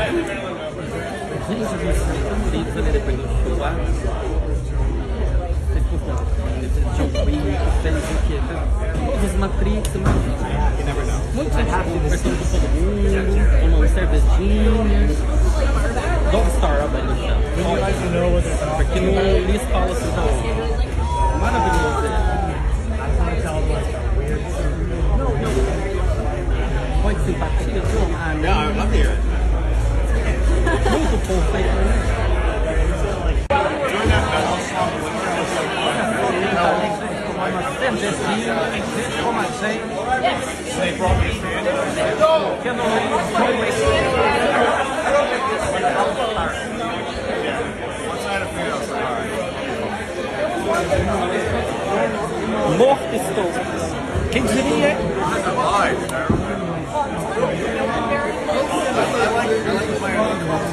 Gente do céu, Matrix ali depois do show lá. Vocês curtam? John Wick, Fênix Inquieta. Todos os Matrix, mas muito rápido, versão de todo mundo, tomando cervejinha. Dog Star, ó, velho, no chão. Porque no Liz fala assim, tá maravilhoso. Pode simpatia, João? Ah, não. Yeah, I love to hear it. Muito fofo, né? Doing that metal song with Uma cervejinha, como achei. they brought me a fan. Que eu não lembro. One side of fan, outside. Morto estou. Quem diria? I lied. I like playing.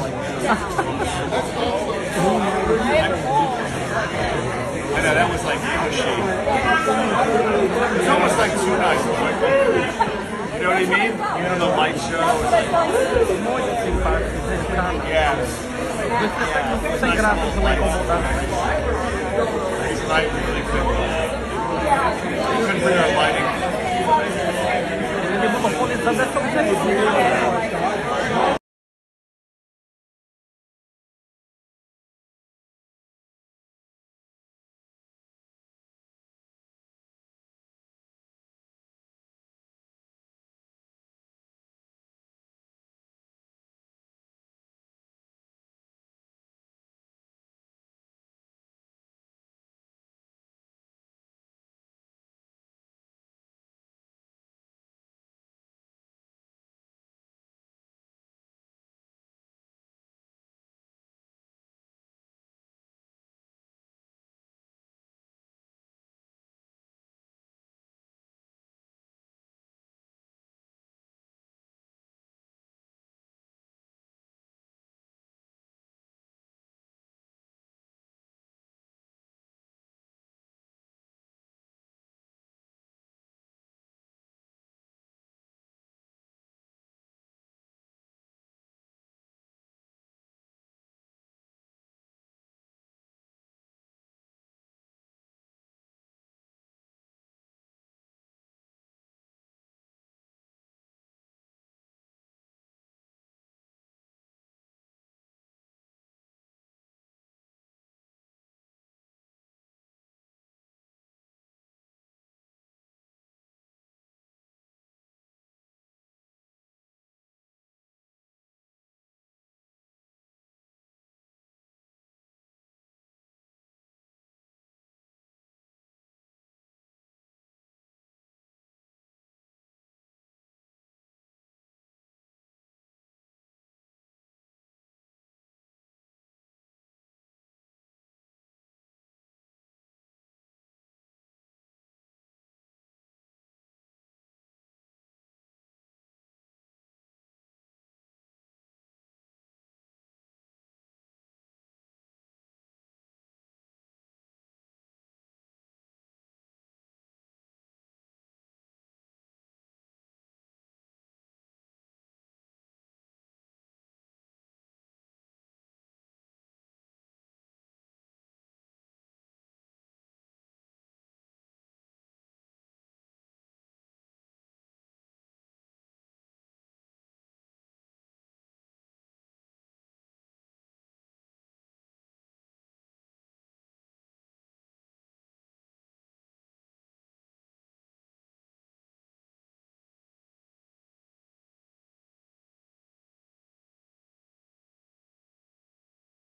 I know, that was like evil shade. It's almost like too nice. You know what I mean? You know, the light show. Muito simpático, desesperado. Yeah. Sem graça, não vai incomodar. His light really couldn't bring our lighting. Ele monopolizando essa objetiva.